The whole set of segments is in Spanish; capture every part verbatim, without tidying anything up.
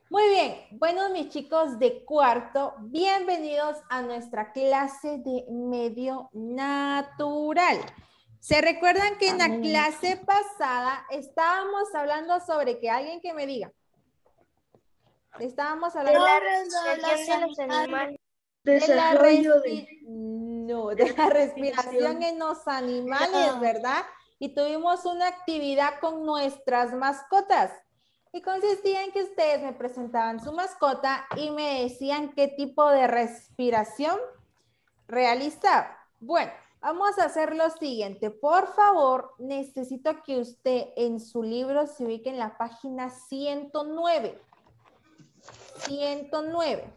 Muy bien, bueno mis chicos de cuarto, bienvenidos a nuestra clase de medio natural. ¿Se recuerdan que en la clase pasada estábamos hablando sobre que alguien que me diga? Estábamos hablando de la respiración de los animales. de la, respi no, de la respiración en los animales, ¿verdad? Y tuvimos una actividad con nuestras mascotas. Y consistía en que ustedes me presentaban su mascota y me decían qué tipo de respiración realizaba. Bueno, vamos a hacer lo siguiente. Por favor, necesito que usted en su libro se ubique en la página ciento nueve. ciento nueve.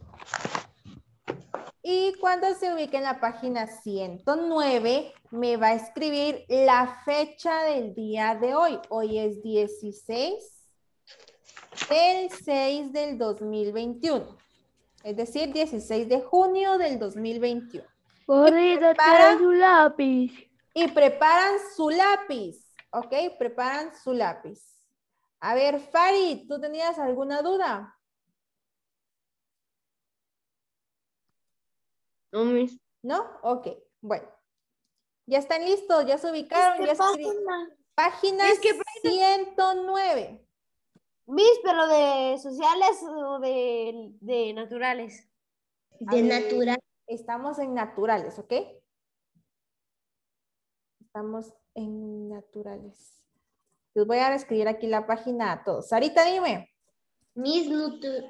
Y cuando se ubique en la página ciento nueve, me va a escribir la fecha del día de hoy. Hoy es dieciséis del seis del dos mil veintiuno. Es decir, dieciséis de junio del dos mil veintiuno. Corrida, trae su lápiz. Y preparan su lápiz. ¿Ok? Preparan su lápiz. A ver, Farid, ¿tú tenías alguna duda? No, mis. ¿No? Ok, bueno. Ya están listos, ya se ubicaron. Es que ya página, página es que ciento nueve. Mis, pero de sociales o de, de naturales. De natural. Estamos en naturales, ¿ok? Estamos en naturales. Les voy a escribir aquí la página a todos. Sarita, dime. Mis naturales.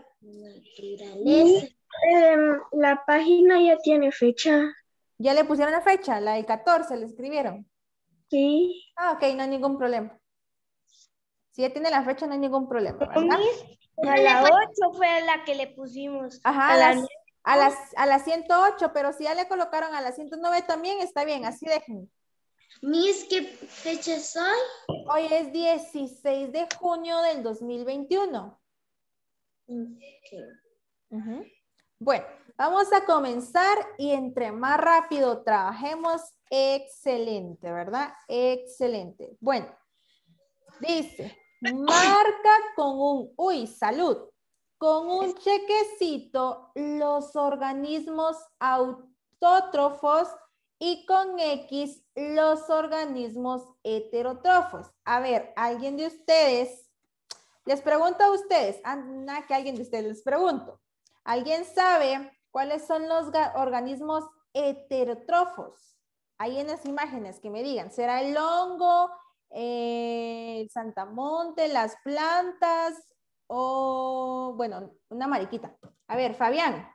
Eh, la página ya tiene fecha. ¿Ya le pusieron la fecha? La del catorce, ¿le escribieron? Sí. Ah, ok, no hay ningún problema. Si ya tiene la fecha, no hay ningún problema, ¿verdad? A la ocho fue la que le pusimos. Ajá, a, las, a, las, a las ciento ocho, pero si ya le colocaron a las ciento nueve también, está bien, así dejen. Mis, ¿qué fecha es hoy? Hoy es dieciséis de junio del dos mil veintiuno. Okay. Uh-huh. Bueno, vamos a comenzar y entre más rápido trabajemos, excelente, ¿verdad? Excelente. Bueno, dice, marca con un, uy, salud, con un chequecito los organismos autótrofos y con X los organismos heterótrofos. A ver, ¿alguien de ustedes? Les pregunto a ustedes, Ana, que alguien de ustedes les pregunto. ¿Alguien sabe cuáles son los organismos heterótrofos? Ahí en las imágenes que me digan. ¿Será el hongo, eh, el santamonte, las plantas o, bueno, una mariquita? A ver, Fabián.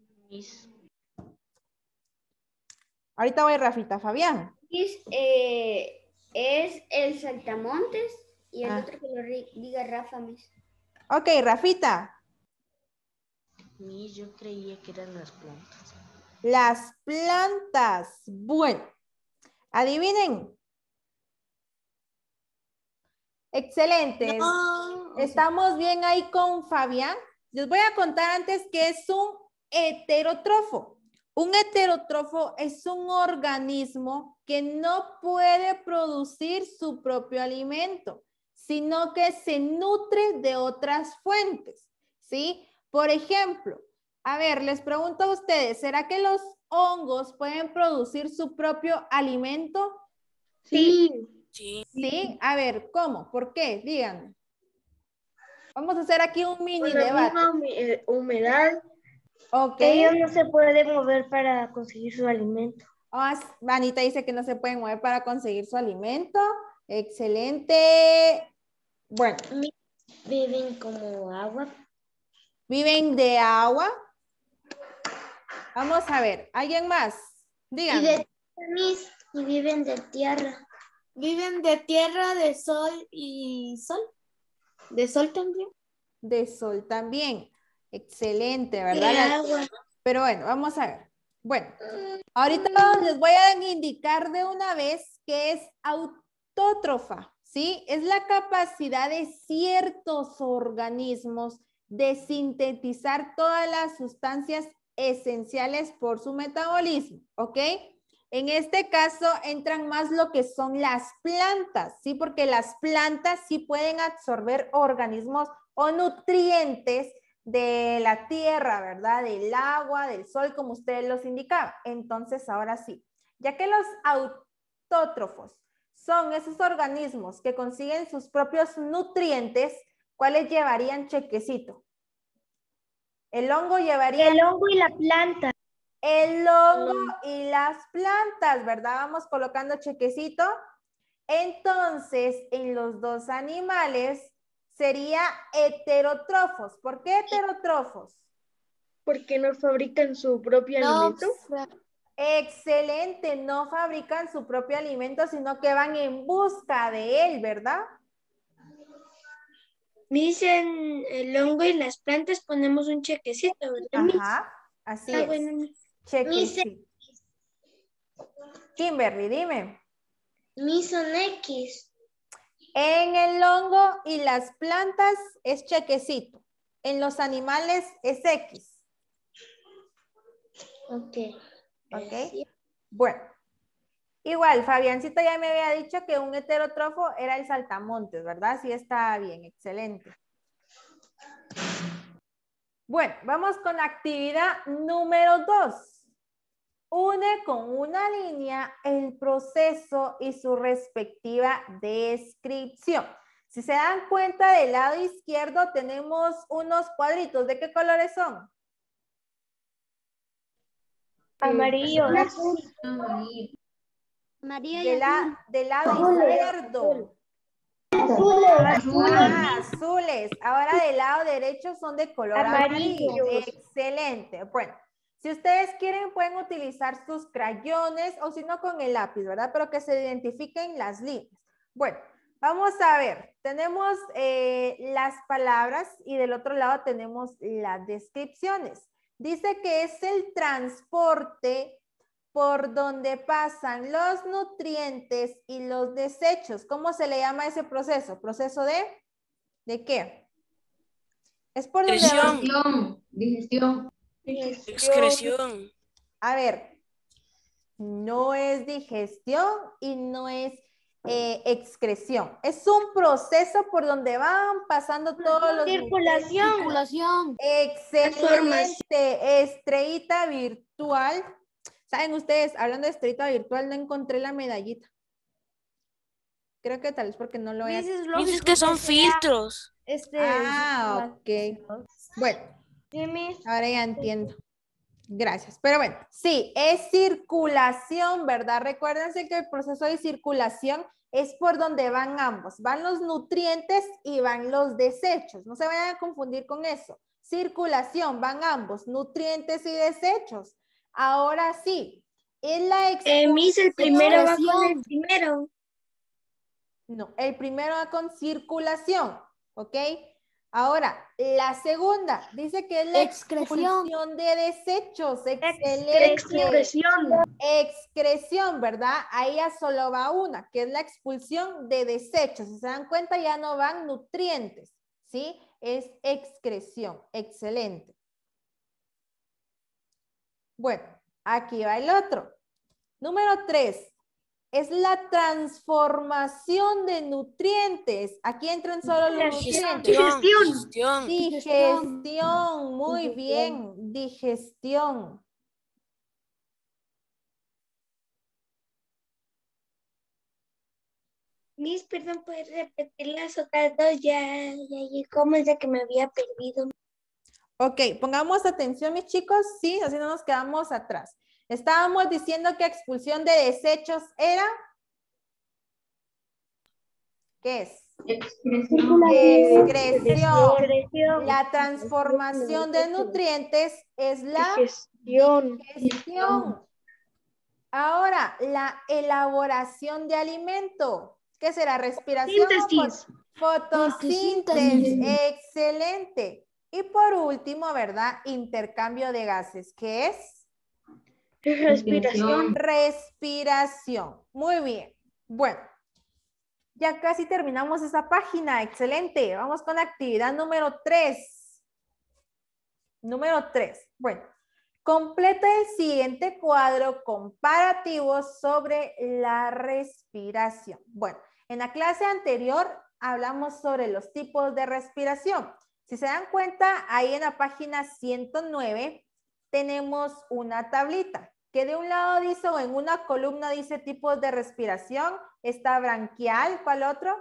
Ahorita voy, Rafita. Fabián. Eh, es el saltamontes y el ah. otro que lo diga Rafa, mis. Ok, Rafita. Mis, yo creía que eran las plantas. Las plantas. Bueno, adivinen. Excelente. No. Estamos bien ahí con Fabián. Les voy a contar antes que es un heterótrofo. Un heterótrofo es un organismo que no puede producir su propio alimento, sino que se nutre de otras fuentes, ¿sí? Por ejemplo, a ver, les pregunto a ustedes, ¿será que los hongos pueden producir su propio alimento? Sí. Sí. Sí, a ver, ¿cómo? ¿Por qué? Díganme. Vamos a hacer aquí un mini Con la debate. misma humedad. Ok. Ellos no se pueden mover para conseguir su alimento. Oh, Vanita dice que no se pueden mover para conseguir su alimento. Excelente. Bueno. Viven como agua. Viven de agua. Vamos a ver. ¿Alguien más? Díganme. Y, de, y viven de tierra. Viven de tierra, de sol y sol. ¿De sol también? De sol también. Excelente, ¿verdad? De agua. Pero bueno, vamos a ver. Bueno, ahorita les voy a indicar de una vez que es autótrofa, ¿sí? Es la capacidad de ciertos organismos de sintetizar todas las sustancias esenciales por su metabolismo, ¿ok? En este caso entran más lo que son las plantas, ¿sí? Porque las plantas sí pueden absorber organismos o nutrientes de la tierra, ¿verdad? Del agua, del sol, como ustedes los indicaban. Entonces, ahora sí, ya que los autótrofos son esos organismos que consiguen sus propios nutrientes, ¿cuáles llevarían chequecito? El hongo llevaría... El hongo y la planta. El hongo y las plantas, ¿verdad? Vamos colocando chequecito. Entonces, en los dos animales sería heterótrofos. ¿Por qué heterótrofos? Porque no fabrican su propio No, alimento. Excelente, no fabrican su propio alimento, sino que van en busca de él, ¿verdad? Me dicen el hongo y las plantas ponemos un chequecito, ¿verdad? Ajá, así Ah, es. bueno, Miss. Chequecito. Kimberly, dime. Mis son X. En el hongo y las plantas es chequecito. En los animales es X. Ok. ¿Ok? Así. Bueno. Igual, Fabiancito ya me había dicho que un heterótrofo era el saltamontes, ¿verdad? Sí, está bien, excelente. Bueno, vamos con actividad número dos. Une con una línea el proceso y su respectiva descripción. Si se dan cuenta, del lado izquierdo tenemos unos cuadritos. ¿De qué colores son? Amarillo. María y De la, azul. del lado izquierdo. Ah, azules. Ahora del lado derecho son de color amarillo. Amarillos. Excelente. Bueno, si ustedes quieren pueden utilizar sus crayones o si no con el lápiz, ¿verdad? Pero que se identifiquen las líneas. Bueno, vamos a ver. Tenemos eh, las palabras y del otro lado tenemos las descripciones. Dice que es el transporte por donde pasan los nutrientes y los desechos. ¿Cómo se le llama ese proceso? ¿Proceso de? ¿De qué? Es por donde van. Digestión. Digestión. Excreción. A ver, no es digestión y no es eh, excreción. Es un proceso por donde van pasando todos los Circulación. circulación. Excelente, estrellita virtual. ¿Saben ustedes? Hablando de estrellita virtual, no encontré la medallita. Creo que tal vez porque no lo he... Dices que son filtros. Este, Ah, ok. Bueno, ahora ya entiendo. Gracias. Pero bueno, sí, es circulación, ¿verdad? Recuérdense que el proceso de circulación es por donde van ambos. Van los nutrientes y van los desechos. No se vayan a confundir con eso. Circulación, van ambos, nutrientes y desechos. Ahora sí, es la Eh, Miss, el primero va con el Expresión. primero. No, el primero va con circulación, ¿ok? Ahora, la segunda dice que es la Excreción. expulsión de desechos. Excelente. Expresión. Excreción, ¿verdad? Ahí ya solo va una, que es la expulsión de desechos. Si se dan cuenta, ya no van nutrientes, ¿sí? Es excreción. Excelente. Bueno, aquí va el otro. Número tres. Es la transformación de nutrientes. Aquí entran solo los nutrientes. Digestión. Digestión. Digestión. Muy bien. Digestión. Miss, perdón, ¿puedes repetir las otras dos? Ya, ya, ya, ¿cómo es de que me había perdido? Ok, pongamos atención, mis chicos. Sí, así no nos quedamos atrás. Estábamos diciendo que expulsión de desechos era... ¿Qué es? Excreción. Excreción. La transformación de nutrientes es la Digestión. digestión. Ahora, la elaboración de alimento. ¿Qué será? ¿Respiración? Síntesis. Fotosíntesis. Excelente. Y por último, ¿verdad? Intercambio de gases. ¿Qué es? Respiración. Respiración. Muy bien. Bueno, ya casi terminamos esa página. Excelente. Vamos con la actividad número tres. Número tres. Bueno, Completa el siguiente cuadro comparativo sobre la respiración. Bueno, en la clase anterior hablamos sobre los tipos de respiración. Si se dan cuenta, ahí en la página ciento nueve tenemos una tablita que de un lado dice, o en una columna dice tipos de respiración. Está branquial, ¿cuál otro?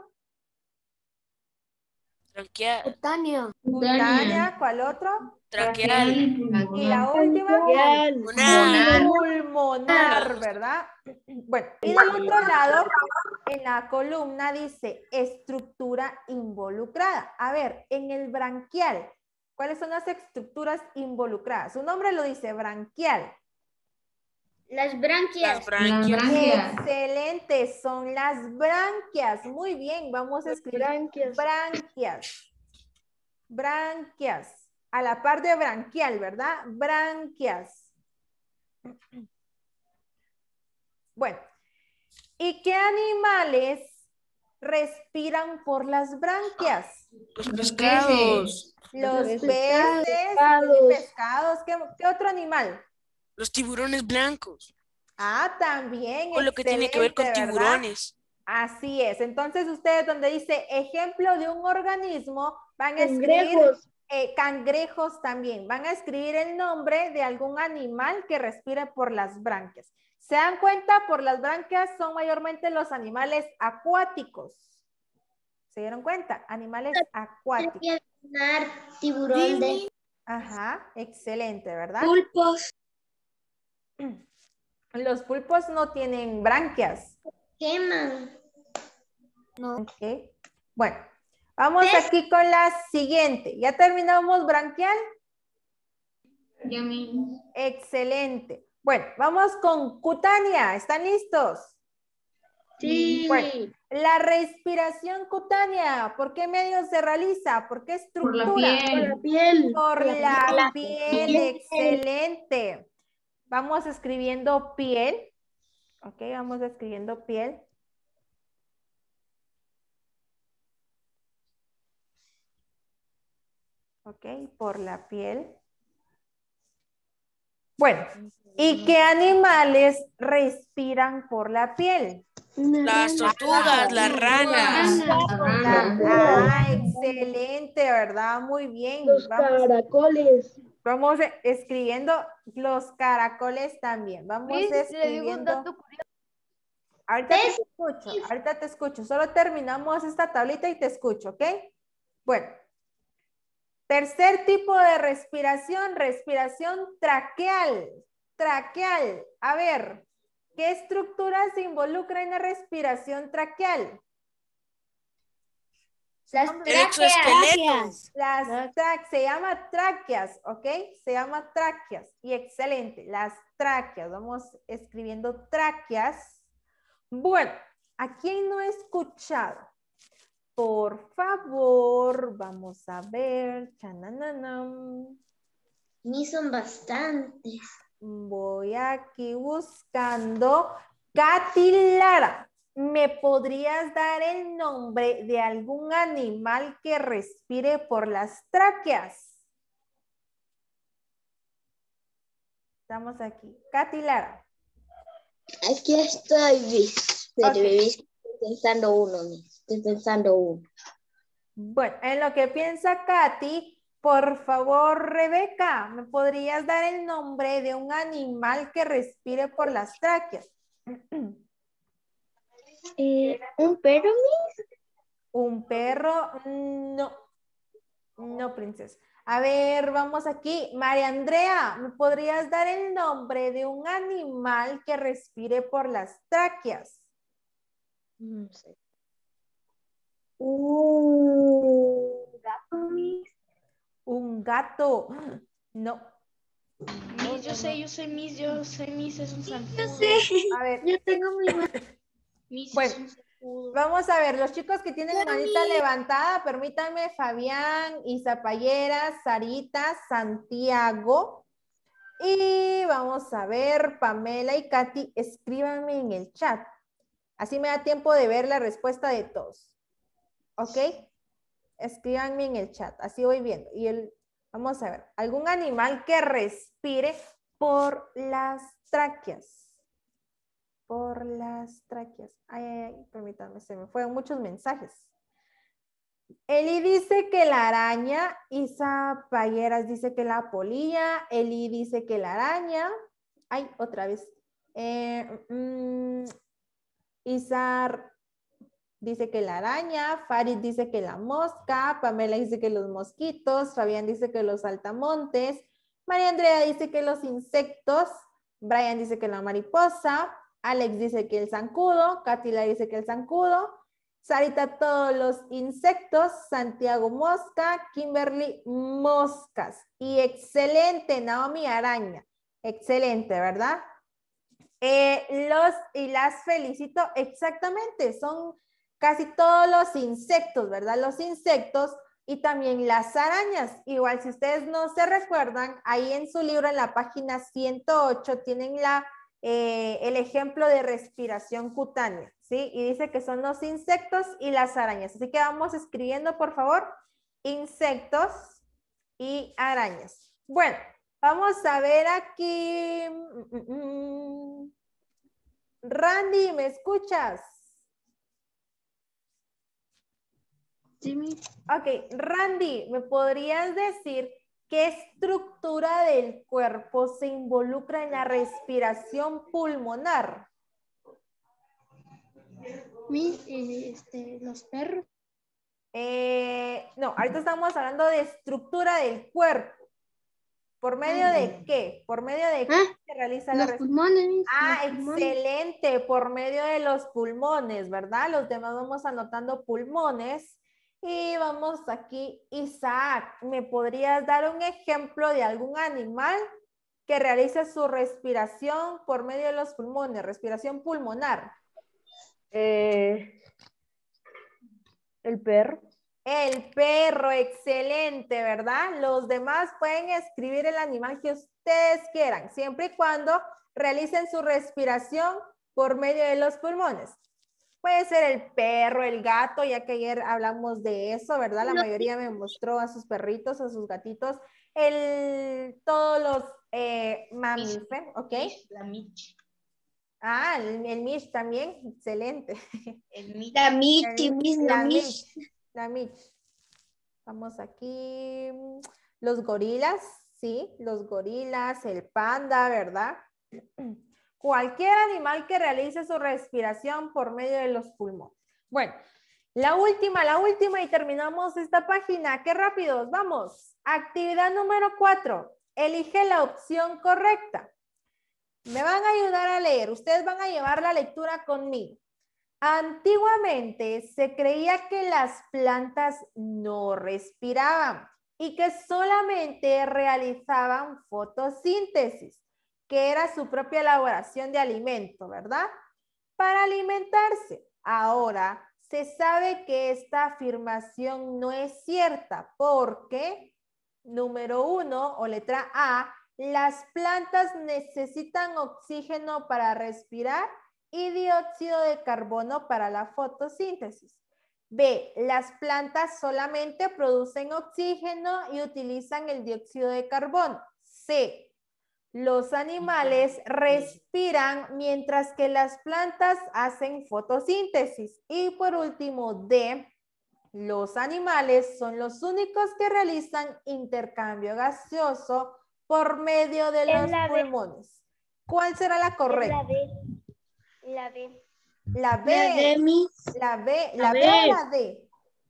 Traqueal. Cutáneo. Cutánea, ¿cuál otro? Traqueal. Y la última, Pulmonar. pulmonar, ¿verdad? Bueno, y del otro lado, en la columna dice estructura involucrada. A ver, en el branquial, ¿cuáles son las estructuras involucradas? Su nombre lo dice, branquial. Las branquias. Las branquias. Excelente, son las branquias. Muy bien, vamos a escribir Branquias. branquias. Branquias. A la par de branquial, ¿verdad? Branquias. Bueno, ¿y qué animales respiran por las branquias? Los pescados. Los Los peces, pescados. y pescados. ¿Qué, qué otro animal? Los tiburones blancos. Ah, también. O lo que tiene que ver con excelente, ¿verdad? tiburones. Así es. Entonces, ustedes donde dice ejemplo de un organismo, van a escribir Cangrejos. eh, cangrejos también. Van a escribir el nombre de algún animal que respire por las branquias. ¿Se dan cuenta? Por las branquias son mayormente los animales acuáticos. ¿Se dieron cuenta? Animales acuáticos. Tiburón de Ajá, excelente, ¿verdad? Pulpos. Los pulpos no tienen branquias. queman. Ok. Bueno, vamos aquí con la siguiente. ¿Ya terminamos branquial? Excelente. Bueno, vamos con cutánea. ¿Están listos? Sí. Bueno, la respiración cutánea, ¿por qué medio se realiza? ¿Por qué estructura? Por la piel. Por la, la piel, piel. excelente. Vamos escribiendo piel. Ok, vamos escribiendo piel. Ok, por la piel. Bueno, ¿y qué animales respiran por la piel? Las tortugas, las ranas. La- ah, excelente, ¿verdad? Muy bien. Los Vamos, caracoles. vamos escribiendo los caracoles también. Vamos escribiendo. Ahorita te escucho, ahorita te escucho. Solo terminamos esta tablita y te escucho, ¿ok? Bueno. Tercer tipo de respiración, respiración traqueal. Traqueal. A ver, ¿qué estructura se involucra en la respiración traqueal? Las El exoesqueleto. Las tra- se llama tráqueas, ¿ok? Se llama tráqueas. Y excelente, las tráqueas. Vamos escribiendo tráqueas. Bueno, ¿a quién no he escuchado? Por favor, vamos a ver. Chanananam. Ni son bastantes. Voy aquí buscando. Katy Lara, ¿me podrías dar el nombre de algún animal que respire por las tráqueas? Estamos aquí. Katy Lara. Aquí estoy, Miss. Pero Ok. estoy pensando uno, Miss. Estoy pensando uno. Bueno, en lo que piensa Katy, por favor, Rebeca, ¿me podrías dar el nombre de un animal que respire por las tráqueas? Eh, ¿Un perro, Miss? Un perro, no. No, princesa. A ver, vamos aquí. María Andrea, ¿me podrías dar el nombre de un animal que respire por las tráqueas? No sé. Un gato, Miss. Un gato. No. Miss, yo sé, yo sé, Miss, yo sé, Miss, es un zancudo. Yo sé. A ver, Yo tengo mi Miss, Bueno. es un zancudo. vamos a ver, los chicos que tienen manita levantada, permítanme, Fabián, Izapayera, Sarita, Santiago. Y vamos a ver, Pamela y Katy, escríbanme en el chat. Así me da tiempo de ver la respuesta de todos. ¿Ok? Escríbanme en el chat, así voy viendo. Y el, vamos a ver, algún animal que respire por las tráqueas. Por las tráqueas. Ay, ay, ay, permítanme, se me fueron muchos mensajes. Eli dice que la araña, Isa Payeras dice que la polilla, Eli dice que la araña. Ay, otra vez. Eh, mm, Isa dice que la araña, Farid dice que la mosca, Pamela dice que los mosquitos, Fabián dice que los saltamontes, María Andrea dice que los insectos, Brian dice que la mariposa, Alex dice que el zancudo, Katila dice que el zancudo, Sarita todos los insectos, Santiago mosca, Kimberly moscas. Y excelente, Naomi araña. Excelente, ¿verdad? Eh, los y las felicito, exactamente, son casi todos los insectos, ¿verdad? Los insectos y también las arañas. Igual, si ustedes no se recuerdan, ahí en su libro, en la página ciento ocho, tienen la, eh, el ejemplo de respiración cutánea, ¿sí? Y dice que son los insectos y las arañas. Así que vamos escribiendo, por favor, insectos y arañas. Bueno, vamos a ver aquí. Randy, ¿me escuchas? Sí, mi. Ok, Randy, ¿me podrías decir qué estructura del cuerpo se involucra en la respiración pulmonar? Mi, eh, este, los perros. Eh, no, ahorita estamos hablando de estructura del cuerpo. ¿Por medio de qué? ¿Por medio de qué Ah, se realiza la Los respiración? pulmones. Ah, los pulmones. excelente, por medio de los pulmones, ¿verdad? Los demás vamos anotando pulmones. Y vamos aquí, Isaac, ¿me podrías dar un ejemplo de algún animal que realice su respiración por medio de los pulmones, respiración pulmonar? Eh, el perro. El perro, excelente, ¿verdad? Los demás pueden escribir el animal que ustedes quieran, siempre y cuando realicen su respiración por medio de los pulmones. Puede ser el perro, el gato, ya que ayer hablamos de eso, ¿verdad? La mayoría me mostró a sus perritos, a sus gatitos, el, todos los eh, mamíferos, ¿ok? La Mitch. Ah, el, el Mish también, excelente. El Mitch. La Mitch, El- Mitch, la la Mitch, Mitch. la Mitch. Vamos aquí. Los gorilas, sí, los gorilas, el panda, ¿verdad? Cualquier animal que realice su respiración por medio de los pulmones. Bueno, la última, la última y terminamos esta página. ¡Qué rápidos! Vamos. Actividad número cuatro. Elige la opción correcta. Me van a ayudar a leer. Ustedes van a llevar la lectura conmigo. Antiguamente se creía que las plantas no respiraban y que solamente realizaban fotosíntesis, que era su propia elaboración de alimento, ¿verdad? Para alimentarse. Ahora se sabe que esta afirmación no es cierta porque, número uno, o letra A, las plantas necesitan oxígeno para respirar y dióxido de carbono para la fotosíntesis. B, las plantas solamente producen oxígeno y utilizan el dióxido de carbono. C, los animales respiran mientras que las plantas hacen fotosíntesis. Y por último, D, los animales son los únicos que realizan intercambio gaseoso por medio de los pulmones. ¿Cuál será la correcta? La D. La B. La D, mi. La B. La La B B. o la D.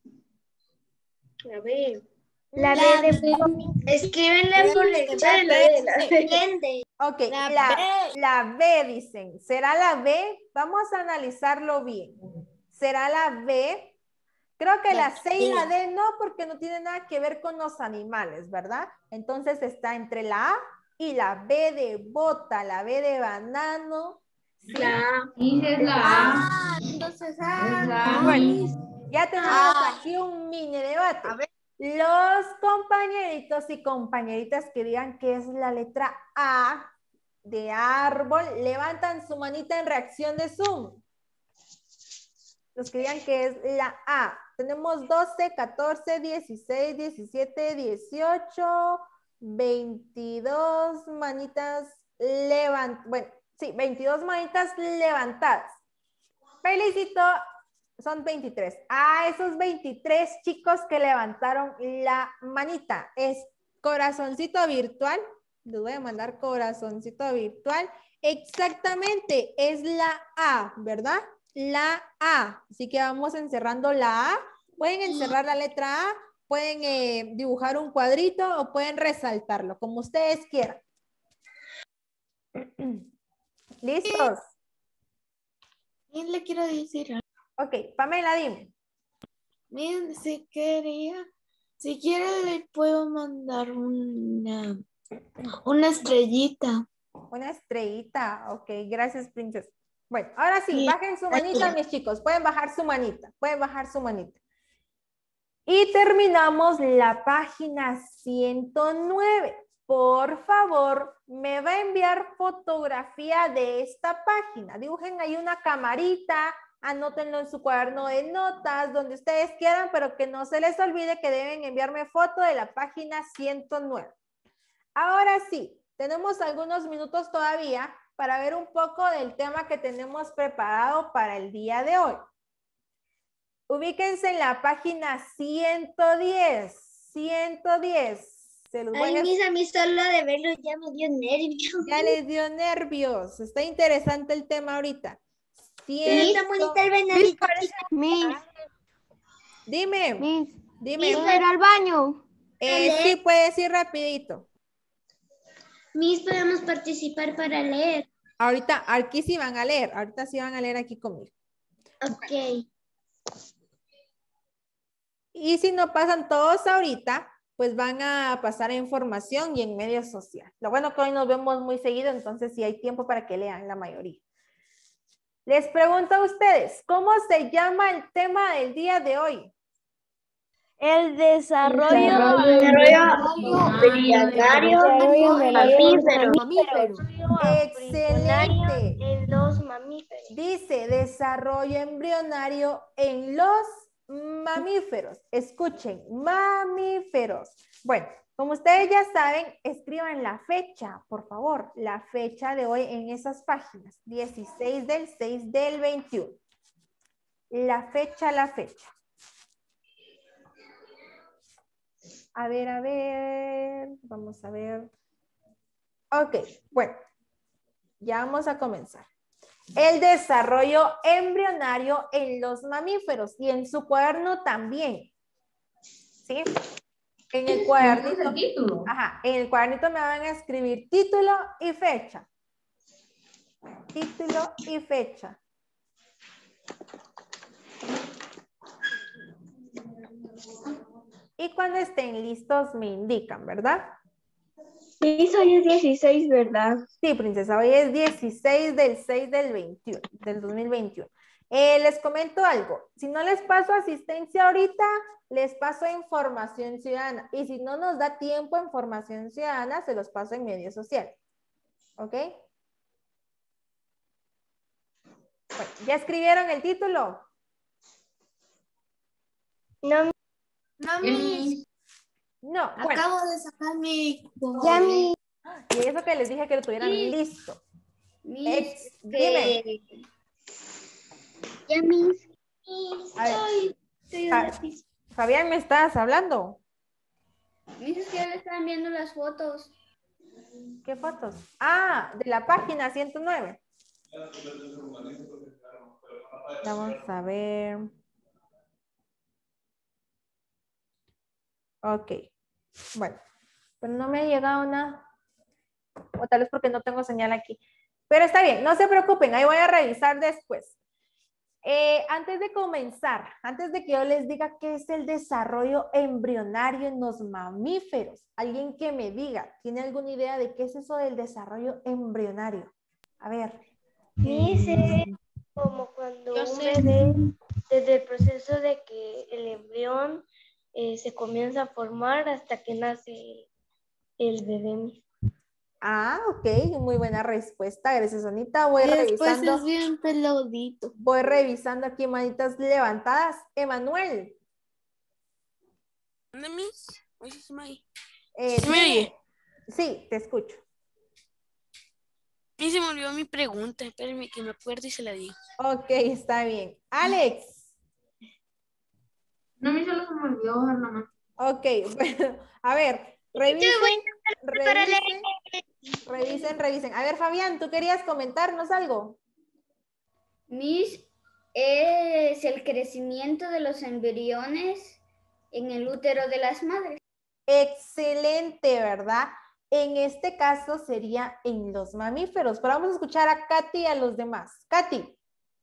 La B. La, La D, D de... Escríbenle por el chat la D. La D. Ok, La la, B. la B dicen. ¿Será la B? Vamos a analizarlo bien. ¿Será la B? Creo que la, la C y la D no, porque no tiene nada que ver con los animales, ¿verdad? Entonces está entre la A y la B de bota, la B de banano. ¿Sí? La A. Es la Ah, entonces, ah, Bueno, ya tenemos Ah. aquí un mini debate. Los compañeritos y compañeritas que digan que es la letra A de árbol, levantan su manita en reacción de Zoom. Los que digan que es la A. Tenemos doce, catorce, dieciséis, diecisiete, dieciocho, veintidós manitas levantadas. Bueno, sí, veintidós manitas levantadas. Felicito, son veintitrés. A esos veintitrés chicos que levantaron la manita. Es corazoncito virtual. Les voy a mandar corazoncito virtual. Exactamente, es la A, ¿verdad? La A. Así que vamos encerrando la A. Pueden encerrar la letra A, pueden eh, dibujar un cuadrito o pueden resaltarlo, como ustedes quieran. ¿Listos? ¿Quién le quiero decir algo? Ok, Pamela, dime. Miren, si quería, si quiere le puedo mandar una, una estrellita. Una estrellita. Ok, gracias, princesa. Bueno, ahora sí, Sí, bajen su manita, gracias. mis chicos. Pueden bajar su manita. Pueden bajar su manita. Y terminamos la página ciento nueve. Por favor, me va a enviar fotografía de esta página. Dibujen ahí una camarita, anótenlo en su cuaderno de notas, donde ustedes quieran, pero que no se les olvide que deben enviarme foto de la página ciento nueve. Ahora sí, tenemos algunos minutos todavía para ver un poco del tema que tenemos preparado para el día de hoy. Ubíquense en la página ciento diez. ciento diez. Se los voy Ay, a... mis, a mí solo de verlo ya me dio nervios. Ya les dio nervios. Está interesante el tema ahorita. Sí, está bonita el venadito. Miss, Dime, Miss, dime. ¿puedo ir al baño? Eh, sí, puedes ir rapidito. Mis, podemos participar para leer. Ahorita, aquí sí van a leer. Ahorita sí van a leer aquí conmigo. Ok. Y si no pasan todos ahorita, pues van a pasar a información y en medios sociales. Lo bueno que hoy nos vemos muy seguido, entonces sí hay tiempo para que lean la mayoría. Les pregunto a ustedes, ¿cómo se llama el tema del día de hoy? El desarrollo, Embrionario mamíferos. Excelente. en los mamíferos. Dice desarrollo embrionario en los mamíferos. Escuchen, mamíferos. Bueno, como ustedes ya saben, escriban la fecha, por favor, la fecha de hoy en esas páginas. dieciséis del seis del veintiuno. La fecha, la fecha. A ver, a ver, vamos a ver. Ok, bueno, ya vamos a comenzar. El desarrollo embrionario en los mamíferos y en su cuaderno también. ¿Sí? En el cuadernito. Ajá, en el cuadernito me van a escribir título y fecha. Título y fecha. Y cuando estén listos me indican, ¿verdad? Sí, hoy es dieciséis, ¿verdad? Sí, princesa, hoy es dieciséis del seis del veintiuno, del dos mil veintiuno. Eh, les comento algo, si no les paso asistencia ahorita, les paso información ciudadana. Y si no nos da tiempo en formación ciudadana, se los paso en medios sociales. ¿Ok? Bueno, ¿ya escribieron el título? No, No, Miss, No, bueno. acabo de sacar mi... ya mi. Y eso que les dije que lo tuvieran listo. Ex- que- dime. Ya mis. A ver. Ay, estoy Ja- de lápiz. Fabián, ¿me estás hablando? Dices que ya le están viendo las fotos. ¿Qué fotos? Ah, de la página ciento nueve. Vamos a ver. Ok. Bueno, pero no me ha llegado nada. O tal vez porque no tengo señal aquí. Pero está bien, no se preocupen, ahí voy a revisar después. Eh, antes de comenzar, antes de que yo les diga qué es el desarrollo embrionario en los mamíferos, alguien que me diga, ¿tiene alguna idea de qué es eso del desarrollo embrionario? A ver. Dice como cuando Yo un sé. bebé, desde el proceso de que el embrión eh, se comienza a formar hasta que nace el bebé. Ah, ok, muy buena respuesta. Gracias, Anita. Voy Después revisando. es bien peludito. Voy revisando aquí manitas levantadas. Emanuel. ¿Dónde, Miss? Oye, sí me oye. eh, ¿Sí me dime- oye? Sí, te escucho. mí se me olvidó mi pregunta. Espérenme que me acuerdo y se la digo. Ok, está bien. Alex. No, a mí solo se me olvidó bajar la mano. Ok, bueno, a ver, revisen, revisen, revisen, revisen. A ver, Fabián, ¿tú querías comentarnos algo? Miss, es el crecimiento de los embriones en el útero de las madres. Excelente, ¿verdad? En este caso sería en los mamíferos, pero vamos a escuchar a Katy y a los demás. Katy.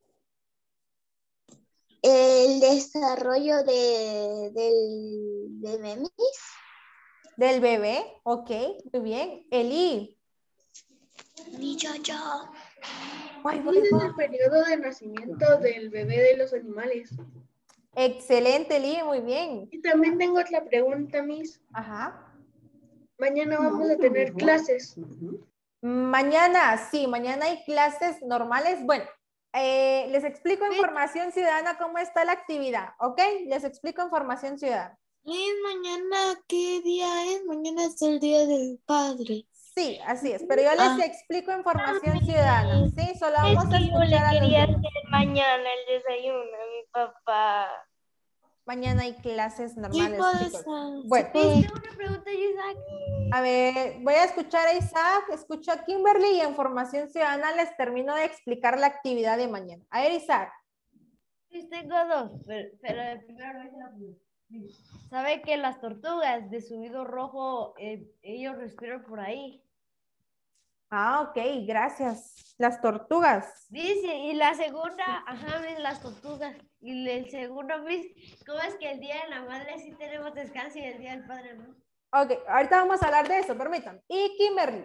El desarrollo de, del bebé, Miss. Del bebé, ok, muy bien. Eli. Mi yo, yo. Ay, voy, Miss, es voy. el periodo de nacimiento del bebé de los animales. Excelente, Eli, muy bien. Y también tengo otra pregunta, Miss. Ajá. Mañana vamos a tener clases. Mañana, sí, mañana hay clases normales. Bueno, eh, les explico en Formación Ciudadana cómo está la actividad, ¿ok? Les explico en Formación Ciudadana. ¿Y mañana qué día es? Mañana es el día del padre. Sí, así es, pero yo les Ah. explico en Formación Ciudadana, ¿sí? Solo Es vamos a que yo le escuchar a los quería demás. hacer mañana el desayuno a mi papá. Mañana hay clases Sí, normales, puede chicos. ser. Bueno, Tengo una pregunta, Isaac. a ver, voy a escuchar a Isaac, escucho a Kimberly y en Formación Ciudadana les termino de explicar la actividad de mañana. A ver, Isaac. Sí, tengo dos, pero, pero de primero voy a la primera. ¿Sabe que las tortugas de subido rojo, eh, ellos respiran por ahí? Ah, ok, gracias. Las tortugas. Dice, y la segunda, ajá, Miss, las tortugas. Y el segundo, Miss, ¿cómo es que el día de la madre sí tenemos descanso y el día del padre no? Ok, ahorita vamos a hablar de eso, permítanme. Y Kimberly.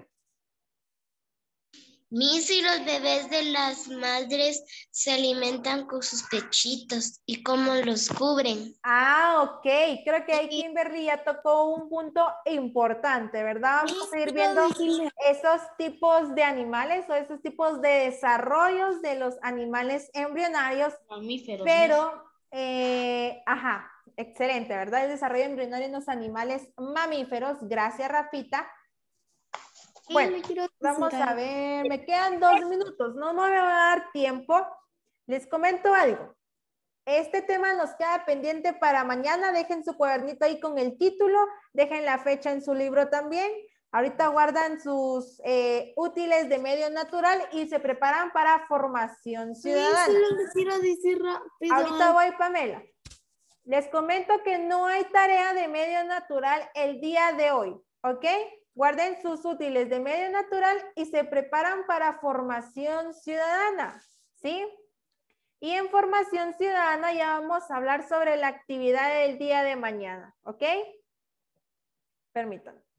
Mis y los bebés de las madres se alimentan con sus pechitos y cómo los cubren. Ah, ok. Creo que ahí Kimberly ya tocó un punto importante, ¿verdad? Vamos a ir viendo esos tipos de animales o esos tipos de desarrollos de los animales embrionarios. Mamíferos. Pero, eh, ajá, excelente, ¿verdad? El desarrollo embrionario en los animales mamíferos. Gracias, Rafita. Bueno, vamos a ver, me quedan dos minutos, no me va a dar tiempo. Les comento algo. Este tema nos queda pendiente para mañana. Dejen su cuadernito ahí con el título, dejen la fecha en su libro también. Ahorita guardan sus eh, útiles de medio natural y se preparan para formación ciudadana. Ahorita voy, Pamela. Les comento que no hay tarea de medio natural el día de hoy, ¿ok? Guarden sus útiles de medio natural y se preparan para formación ciudadana, ¿sí? Y en formación ciudadana ya vamos a hablar sobre la actividad del día de mañana, ¿ok? Permítanme.